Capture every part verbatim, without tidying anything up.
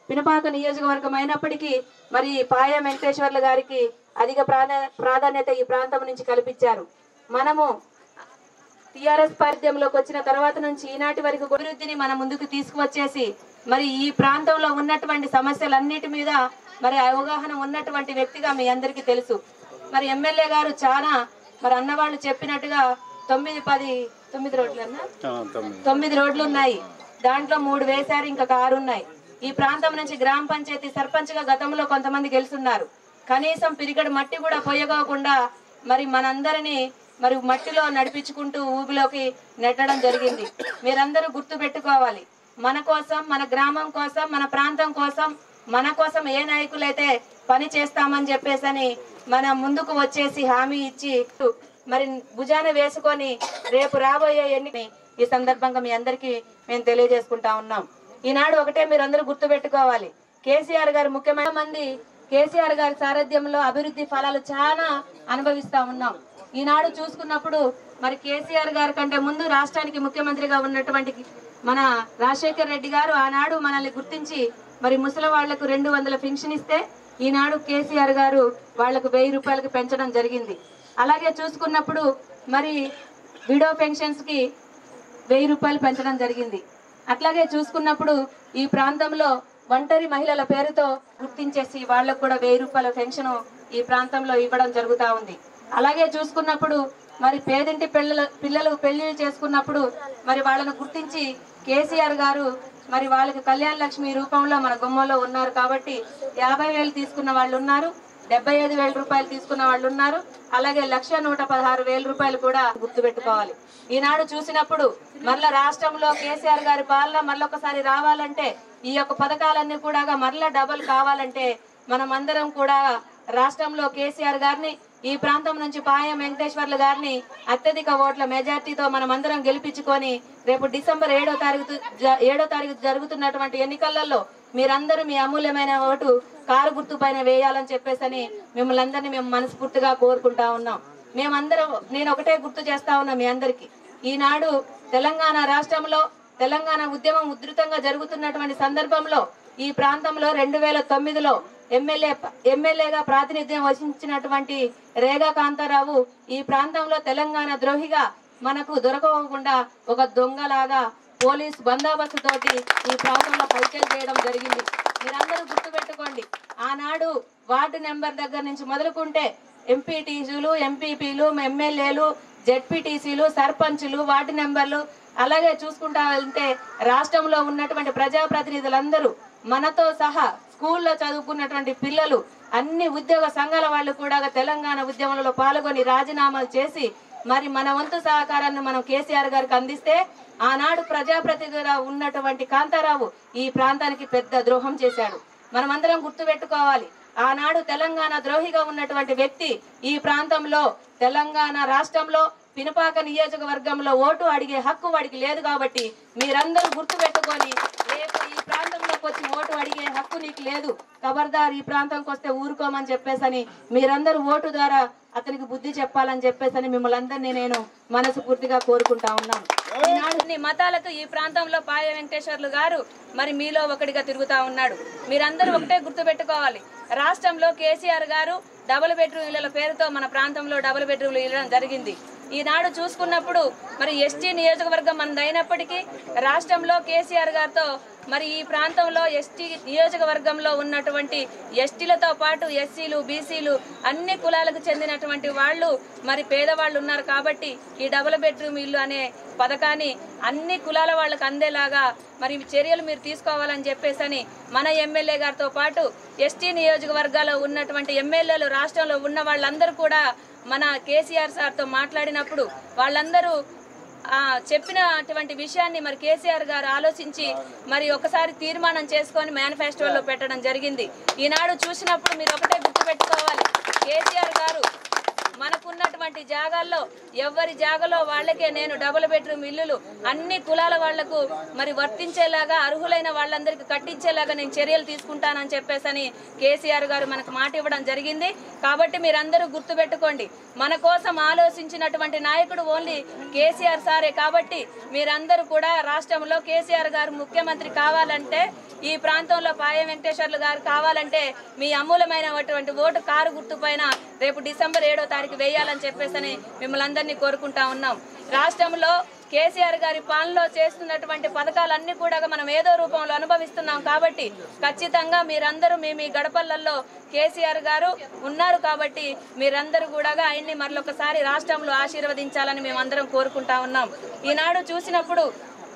పినపాక నియోజకవర్గం అయినప్పటికీ మరి పాయ వెంకటేశ్వర్ల గారికి అధిక ప్రాధాన్యత ఈ ప్రాంతం నుంచి కల్పించారు. మనము టిఆర్ఎస్ పార్టీలోకి వచ్చిన తర్వాత నుంచి ఈనాటి వరకు అభివృద్ధిని మన ముందుకు తీసుకువచ్చేసి మరి ఈ ప్రాంతంలో ఉన్నటువంటి సమస్యలన్నిటి మీద మరి అవగాహన ఉన్నటువంటి వ్యక్తిగా మీ అందరికీ తెలుసు. మరి ఎమ్మెల్యే గారు చాలా మరి అన్నవాళ్ళు చెప్పినట్టుగా తొమ్మిది పది తొమ్మిది రోడ్లు అన్న తొమ్మిది రోడ్లు ఉన్నాయి. దాంట్లో మూడు వేశారు, ఇంకా ఆరు ఉన్నాయి. ఈ ప్రాంతం నుంచి గ్రామ పంచాయతీ సర్పంచ్ గా గతంలో కొంతమంది గెలుస్తున్నారు. కనీసం పిరిగడ మట్టి కూడా పోయకోకుండా మరి మనందరినీ మరి మట్టిలో నడిపించుకుంటూ ఊబిలోకి నెట్టడం జరిగింది. మీరందరూ గుర్తు పెట్టుకోవాలి, మన కోసం, మన గ్రామం కోసం, మన ప్రాంతం కోసం, మన కోసం ఏ నాయకులైతే పని చేస్తామని చెప్పేసని మన ముందుకు వచ్చేసి హామీ ఇచ్చి మరి భుజాన వేసుకొని రేపు రాబోయే ఎన్నికని ఈ సందర్భంగా మీ అందరికీ మేము తెలియజేసుకుంటా ఉన్నాం. ఈనాడు ఒకటే మీరందరూ గుర్తు పెట్టుకోవాలి, కేసీఆర్ గారు ముఖ్యమైన మంది కేసీఆర్ గారి సారథ్యంలో అభివృద్ధి ఫలాలు చాలా అనుభవిస్తా ఉన్నాం. ఈనాడు చూసుకున్నప్పుడు మరి కేసీఆర్ గారి కంటే ముందు రాష్ట్రానికి ముఖ్యమంత్రిగా ఉన్నటువంటి మన రాజశేఖర్ రెడ్డి గారు ఆనాడు మనల్ని గుర్తించి మరి ముసలి వాళ్లకు రెండు వందల పెన్షన్ ఇస్తే ఈనాడు కేసీఆర్ గారు వాళ్లకు వెయ్యి రూపాయలకు పెంచడం జరిగింది. అలాగే చూసుకున్నప్పుడు మరి విడో పెన్షన్స్ కి వెయ్యి రూపాయలు పెంచడం జరిగింది. అట్లాగే చూసుకున్నప్పుడు ఈ ప్రాంతంలో ఒంటరి మహిళల పేరుతో గుర్తించేసి వాళ్లకు కూడా వెయ్యి రూపాయల పెన్షన్ ఈ ప్రాంతంలో ఇవ్వడం జరుగుతా ఉంది. అలాగే చూసుకున్నప్పుడు మరి పేదింటి పిల్లల పిల్లలు పెళ్లిళ్ళు చేసుకున్నప్పుడు మరి వాళ్ళను గుర్తించి కేసీఆర్ గారు మరి వాళ్ళకి కళ్యాణ లక్ష్మి రూపంలో మన గుమ్మలో ఉన్నారు కాబట్టి యాభై వేలు తీసుకున్న వాళ్ళు ఉన్నారు, డెబ్బై ఐదు వేల రూపాయలు తీసుకున్న వాళ్ళు ఉన్నారు. అలాగే లక్ష నూట పదహారు వేల రూపాయలు కూడా గుర్తు పెట్టుకోవాలి. ఈనాడు చూసినప్పుడు మరల రాష్ట్రంలో కేసీఆర్ గారి పాలన మరొకసారి రావాలంటే ఈ యొక్క పథకాలన్నీ కూడా మరల డబల్ కావాలంటే మనం అందరం కూడా రాష్ట్రంలో కేసీఆర్ గారిని, ఈ ప్రాంతం నుంచి పాయ వెంకటేశ్వర్ల గారిని అత్యధిక ఓట్ల మెజార్టీతో మనం అందరం గెలిపించుకొని రేపు డిసెంబర్ ఏడో తారీఖు ఏడో తారీఖు జరుగుతున్నటువంటి ఎన్నికలలో మీరందరూ మీ అమూల్యమైన ఓటు కారు గుర్తు పైన వేయాలని చెప్పేసి మిమ్మల్ని అందరినీ మేము మనస్ఫూర్తిగా కోరుకుంటా ఉన్నాం. మేమందరం నేను ఒకటే గుర్తు చేస్తా ఉన్నా మీ అందరికి, ఈనాడు తెలంగాణ రాష్ట్రంలో తెలంగాణ ఉద్యమం ఉధృతంగా జరుగుతున్నటువంటి సందర్భంలో ఈ ప్రాంతంలో రెండు వేల తొమ్మిదిలో ఎమ్మెల్యే ఎమ్మెల్యేగా ప్రాతినిధ్యం వహించినటువంటి రేగా కాంతారావు ఈ ప్రాంతంలో తెలంగాణ ద్రోహిగా మనకు దొరకకుండా ఒక దొంగలాగా పోలీస్ బందోబస్తు తోటి ఈ ప్రాంతంలో హల్చల్ చేయడం జరిగింది. మీరందరూ గుర్తుపెట్టుకోండి, ఆనాడు వార్డు నెంబర్ దగ్గర నుంచి మొదలుకుంటే ఎంపీటీసీలు, ఎంపీపీలు, ఎమ్మెల్యేలు, జెడ్పీటీసీలు, సర్పంచులు, వార్డు నెంబర్లు, అలాగే చూసుకుంటా వెళ్తే రాష్ట్రంలో ఉన్నటువంటి ప్రజాప్రతినిధులందరూ మనతో సహా స్కూల్లో చదువుకున్నటువంటి పిల్లలు, అన్ని ఉద్యోగ సంఘాల వాళ్ళు కూడా తెలంగాణ ఉద్యమంలో పాల్గొని రాజీనామాలు చేసి మరి మన వంతు సహకారాన్ని మనం కేసీఆర్ గారికి అందిస్తే ఆనాడు ప్రజాప్రతినిధిగా ఉన్నటువంటి కాంతారావు ఈ ప్రాంతానికి పెద్ద ద్రోహం చేశాడు. మనమందరం గుర్తు పెట్టుకోవాలి, ఆనాడు తెలంగాణ ద్రోహిగా ఉన్నటువంటి వ్యక్తి ఈ ప్రాంతంలో తెలంగాణ రాష్ట్రంలో పినపాక నియోజకవర్గంలో ఓటు అడిగే హక్కు వాడికి లేదు. కాబట్టి మీరందరూ గుర్తు పెట్టుకొని రేపు ఈ ప్రాంతంలోకి వచ్చి ఓటు అడిగే హక్కు నీకు లేదు, ఖబర్దార్ ఈ ప్రాంతంకి వస్తే ఊరుకోమని చెప్పేసని మీరందరూ ఓటు ద్వారా అతనికి బుద్ధి చెప్పాలని చెప్పేసని మిమ్మల్ని అందరినీ నేను మనస్ఫూర్తిగా కోరుకుంటా ఉన్నాను. ఈనాడు మతాలకు ఈ ప్రాంతంలో పాయ వెంకటేశ్వర్లు గారు మరి మీలో ఒకటిగా తిరుగుతా ఉన్నాడు. మీరందరూ ఒకటే గుర్తు పెట్టుకోవాలి, రాష్ట్రంలో కేసీఆర్ గారు డబుల్ బెడ్రూమ్ ఇళ్ల పేరుతో మన ప్రాంతంలో డబుల్ బెడ్రూమ్లు ఇవ్వడం జరిగింది. ఈనాడు చూసుకున్నప్పుడు మరి ఎస్టీ నియోజకవర్గం మనది అయినప్పటికీ రాష్ట్రంలో కేసీఆర్ గారితో మరి ఈ ప్రాంతంలో ఎస్టీ నియోజకవర్గంలో ఉన్నటువంటి ఎస్టీలతో పాటు ఎస్సీలు, బీసీలు, అన్ని కులాలకు చెందినటువంటి వాళ్ళు మరి పేదవాళ్ళు ఉన్నారు. కాబట్టి ఈ డబుల్ బెడ్రూమ్ ఇల్లు అనే పథకాన్ని అన్ని కులాల వాళ్ళకు అందేలాగా మరి చర్యలు మీరు తీసుకోవాలని చెప్పేసి మన ఎమ్మెల్యే గారితో పాటు ఎస్టీ నియోజకవర్గాల్లో ఉన్నటువంటి ఎమ్మెల్యేలు రాష్ట్రంలో ఉన్న వాళ్ళందరూ కూడా మన కేసీఆర్ సార్తో మాట్లాడినప్పుడు వాళ్ళందరూ ఆ చెప్పినటువంటి విషయాన్ని మరి కేసీఆర్ గారు ఆలోచించి మరి ఒకసారి తీర్మానం చేసుకొని మేనిఫెస్టోలో పెట్టడం జరిగింది. ఈనాడు చూసినప్పుడు మీరు ఒకటే గుర్తుపెట్టుకోవాలి, కేసీఆర్ గారు మనకున్నటువంటి జాగాల్లో ఎవరి జాగాలో వాళ్ళకే నేను డబుల్ బెడ్రూమ్ ఇల్లులు అన్ని కులాల వాళ్లకు మరి వర్తించేలాగా అర్హులైన వాళ్ళందరికీ కట్టించేలాగా నేను చర్యలు తీసుకుంటానని చెప్పేసని కేసీఆర్ గారు మనకు మాట ఇవ్వడం జరిగింది. కాబట్టి మీరందరూ గుర్తుపెట్టుకోండి, మన కోసం ఆలోచించినటువంటి నాయకుడు ఓన్లీ కేసీఆర్ సారే. కాబట్టి మీరందరూ కూడా రాష్ట్రంలో కేసీఆర్ గారు ముఖ్యమంత్రి కావాలంటే ఈ ప్రాంతంలో పాయం వెంకటేశ్వర్లు గారు కావాలంటే మీ అమూలమైనటువంటి ఓటు కారు గుర్తు పైన రేపు డిసెంబర్ ఏడో తారీఖు వేయాలని చెప్పేసి మిమ్మల్ని అందరినీ కోరుకుంటా ఉన్నాం. రాష్ట్రంలో కేసీఆర్ గారి పాలనలో చేస్తున్నటువంటి పథకాలన్నీ కూడా మనం ఏదో రూపంలో అనుభవిస్తున్నాం కాబట్టి ఖచ్చితంగా మీరందరూ మీ మీ గడపలలో కేసీఆర్ గారు ఉన్నారు కాబట్టి మీరందరూ కూడా ఆయన్ని మరొకసారి రాష్ట్రంలో ఆశీర్వదించాలని మేమందరం కోరుకుంటా ఉన్నాం. ఈనాడు చూసినప్పుడు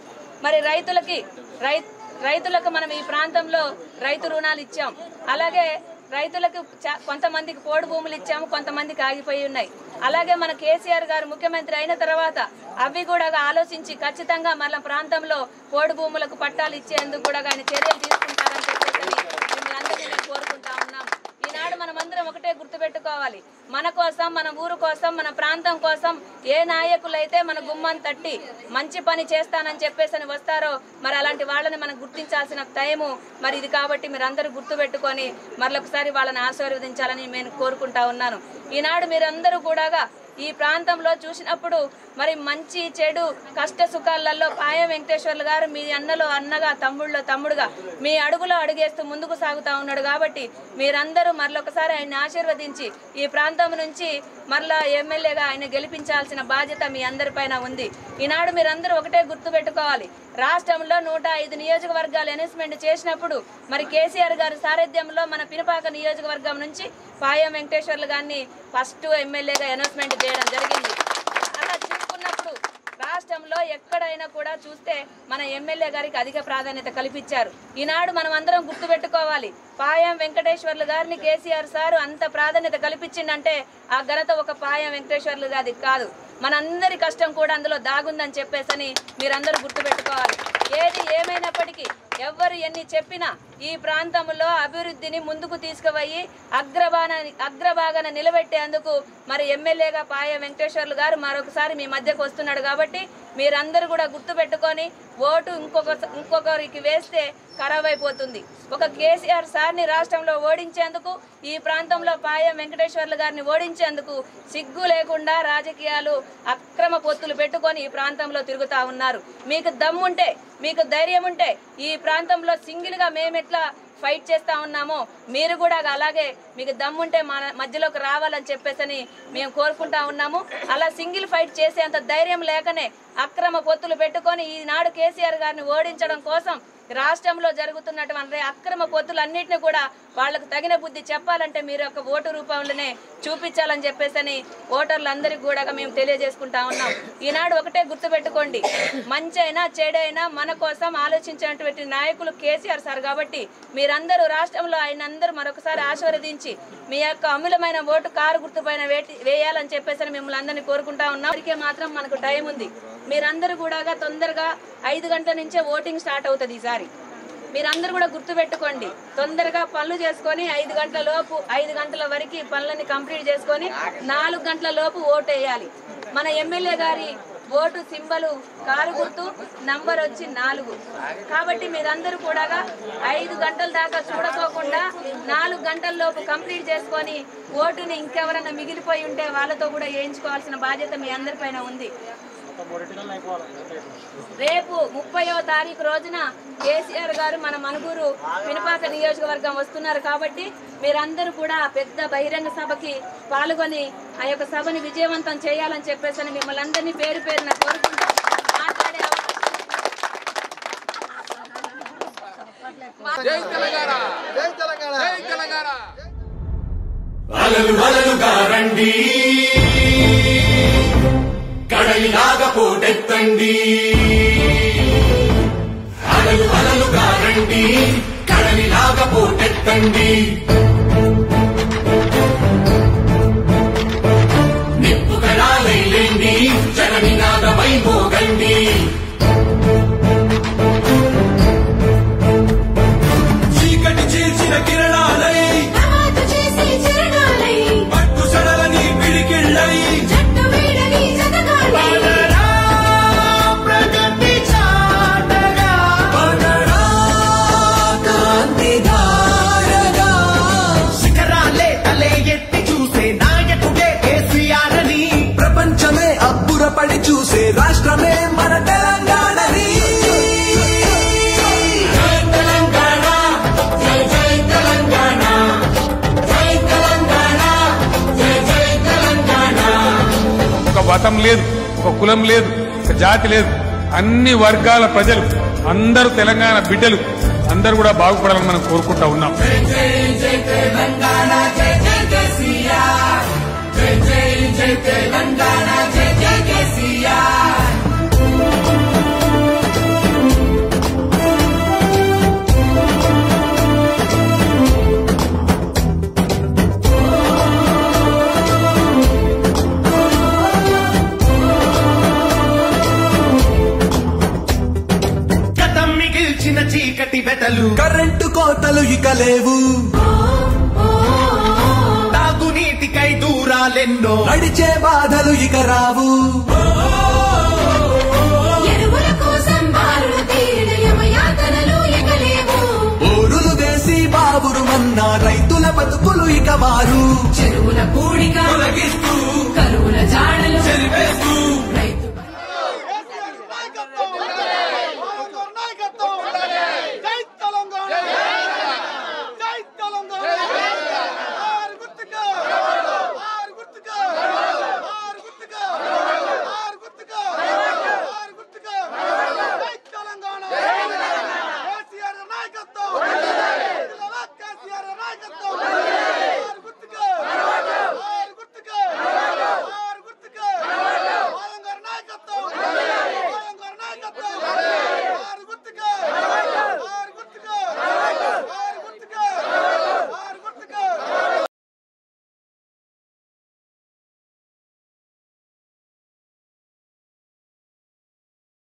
మరి రైతులకి రై రైతులకు మనం ఈ ప్రాంతంలో రైతు రుణాలు ఇచ్చాం. అలాగే రైతులకు కొంతమందికి పోడు భూములు ఇచ్చాము, కొంతమందికి ఆగిపోయి ఉన్నాయి. అలాగే మన కేసీఆర్ గారు ముఖ్యమంత్రి అయిన తర్వాత అవి కూడా ఆలోచించి ఖచ్చితంగా మన ప్రాంతంలో పోడు భూములకు పట్టాలు ఇచ్చేందుకు కూడా ఆయన చర్యలు తీసుకుంటారని చెప్పేసి మిమ్మల్ని అందరినీ నేను కోరుకుంటా ఉన్నాం. ఈనాడు మనమందరం ఒకటే గుర్తుపెట్టుకోవాలి, మన కోసం, మన ఊరు కోసం, మన ప్రాంతం కోసం ఏ నాయకులైతే మన గుమ్మం తట్టి మంచి పని చేస్తానని చెప్పేసి వస్తారో మరి అలాంటి వాళ్ళని మనం గుర్తించాల్సిన టైము మరి ఇది. కాబట్టి మీరందరూ గుర్తుపెట్టుకొని మరొకసారి వాళ్ళని ఆశీర్వదించాలని నేను కోరుకుంటా ఉన్నాను. ఈనాడు మీరందరూ కూడా ఈ ప్రాంతంలో చూసినప్పుడు మరి మంచి చెడు కష్ట సుఖాలలో పాయం వెంకటేశ్వర్లు గారు మీ అన్నలో అన్నగా, తమ్ముళ్ళలో తమ్ముడుగా మీ అడుగులో అడుగేస్తూ ముందుకు సాగుతా ఉన్నాడు. కాబట్టి మీరందరూ మరొకసారి ఆయన్ని ఆశీర్వదించి ఈ ప్రాంతం నుంచి మరలా ఎమ్మెల్యేగా ఆయన గెలిపించాల్సిన బాధ్యత మీ అందరిపైన ఉంది. ఈనాడు మీరందరూ ఒకటే గుర్తు పెట్టుకోవాలి, రాష్ట్రంలో నూట ఐదు నియోజకవర్గాలు అనౌన్స్మెంట్ చేసినప్పుడు మరి కేసీఆర్ గారి సారథ్యంలో మన పినపాక నియోజకవర్గం నుంచి పాయం వెంకటేశ్వర్లు గారిని ఫస్ట్ ఎమ్మెల్యేగా అనౌన్స్మెంట్ చేయడం జరిగింది. అలా చూసుకున్నప్పుడు రాష్ట్రంలో ఎక్కడైనా కూడా చూస్తే మన ఎమ్మెల్యే గారికి అధిక ప్రాధాన్యత కల్పించారు. ఈనాడు మనం అందరం గుర్తుపెట్టుకోవాలి, పాయం వెంకటేశ్వర్లు గారిని కేసీఆర్ సారు అంత ప్రాధాన్యత కల్పించిందంటే ఆ ఘనత ఒక పాయం వెంకటేశ్వర్లు గారి కాదు, మనందరి కష్టం కూడా అందులో దాగుందని చెప్పేసని మీరందరూ గుర్తుపెట్టుకోవాలి. ఏది ఏమైనప్పటికీ ఎవరు ఎన్ని చెప్పినా ఈ ప్రాంతంలో అభివృద్ధిని ముందుకు తీసుకుపోయి అగ్రభాన అగ్రభాగాన నిలబెట్టేందుకు మరి ఎమ్మెల్యేగా పాయం వెంకటేశ్వర్లు గారు మరొకసారి మీ మధ్యకు వస్తున్నాడు. కాబట్టి మీరందరూ కూడా గుర్తుపెట్టుకొని ఓటు ఇంకొక ఇంకొకరికి వేస్తే ఖరాబ్ అయిపోతుంది. ఒక కేసీఆర్ సార్ని రాష్ట్రంలో ఓడించేందుకు, ఈ ప్రాంతంలో పాయం వెంకటేశ్వర్లు గారిని ఓడించేందుకు సిగ్గు లేకుండా రాజకీయాలు అక్రమ పొత్తులు పెట్టుకొని ఈ ప్రాంతంలో తిరుగుతా ఉన్నారు. మీకు దమ్ముంటే, మీకు ధైర్యం ఉంటే ఈ ప్రాంతంలో సింగిల్ గా మేమెట్లా ఫైట్ చేస్తా ఉన్నామో మీరు కూడా అలాగే మీకు దమ్ముంటే మన మధ్యలోకి రావాలని చెప్పేసి మేము కోరుకుంటా ఉన్నాము. అలా సింగిల్ ఫైట్ చేసేంత ధైర్యం లేకనే అక్రమ పొత్తులు పెట్టుకొని ఈనాడు కేసీఆర్ గారిని ఓడించడం కోసం రాష్ట్రంలో జరుగుతున్నటువంటి అక్రమ పొత్తులన్నింటినీ కూడా వాళ్లకు తగిన బుద్ధి చెప్పాలంటే మీరు యొక్క ఓటు రూపంలోనే చూపించాలని చెప్పేసి ఓటర్లందరికీ కూడా మేము తెలియజేసుకుంటా ఉన్నాం. ఈనాడు ఒకటే గుర్తుపెట్టుకోండి, మంచి అయినా చెడైనా మన కోసం ఆలోచించినటువంటి నాయకులు కేసీఆర్ సార్. కాబట్టి మీరందరూ రాష్ట్రంలో ఆయన అందరూ మరొకసారి ఆశీర్వదించి మీ యొక్క అమూలమైన ఓటు కారు గుర్తు పైన వేయాలని చెప్పేసి మిమ్మల్ని అందరినీ కోరుకుంటా ఉన్నాం. ఇప్పటికే మాత్రం మనకు టైం ఉంది, మీరందరూ కూడా తొందరగా ఐదు గంటల నుంచే ఓటింగ్ స్టార్ట్ అవుతుంది. ఈసారి మీరందరూ కూడా గుర్తుపెట్టుకోండి, తొందరగా పనులు చేసుకొని ఐదు గంటల లోపు ఐదు గంటల వరకు పనులని కంప్లీట్ చేసుకొని నాలుగు గంటల లోపు ఓటు వేయాలి. మన ఎమ్మెల్యే గారి ఓటు సింబలు కారు గుర్తు, నంబర్ వచ్చి నాలుగు. కాబట్టి మీరందరూ కూడా ఐదు గంటల దాకా చూడకోకుండా నాలుగు గంటల లోపు కంప్లీట్ చేసుకొని ఓటుని ఇంకెవరైనా మిగిలిపోయి ఉంటే వాళ్ళతో కూడా వేయించుకోవాల్సిన బాధ్యత మీ అందరిపైన ఉంది. రేపు ముప్పయో తారీఖు రోజున కేసీఆర్ గారు మన మనుగూరు పినపాక నియోజకవర్గం వస్తున్నారు. కాబట్టి మీరందరూ కూడా పెద్ద బహిరంగ సభకి పాల్గొని ఆ యొక్క సభని విజయవంతం చేయాలని చెప్పేసి మిమ్మల్ని అందరినీ పేరు పేరున కోరుకుంటూ మాట్లాడే కడలిలాగా పోటెత్తండి, అలలు అలలుగా రండి, కడలిలాగా పోటెత్తండి. నిప్పు కణాలైలేండి, జననినాదమై మోగండి. చీకటి చేసిన కిరణాలై, పట్టు సడలని పిడికిళ్ళై, పడి చూసే రాష్ట్రమే మన తెలంగాణని. తెలంగాణ లేదు, ఒక కులం లేదు, ఒక జాతి లేదు. అన్ని వర్గాల ప్రజలు అందరూ తెలంగాణ బిడ్డలు అందరూ కూడా బాగుపడాలని మనం కోరుకుంటా ఉన్నాం. చీకటి బెటలు కరెంటు కోతలు ఇక లేవు, తాగునీటికై దూరాలెన్నో నడిచే బాధలు ఇక రావు. ఎరువుల కోసం బారులు తీరిన యమయాతనలు ఇక లేవు. ఊరులు వేసి బాబురు మన్నా రైతుల బతుకులు ఇక మారు. చెరువుల పూడిక తొలగిస్తూ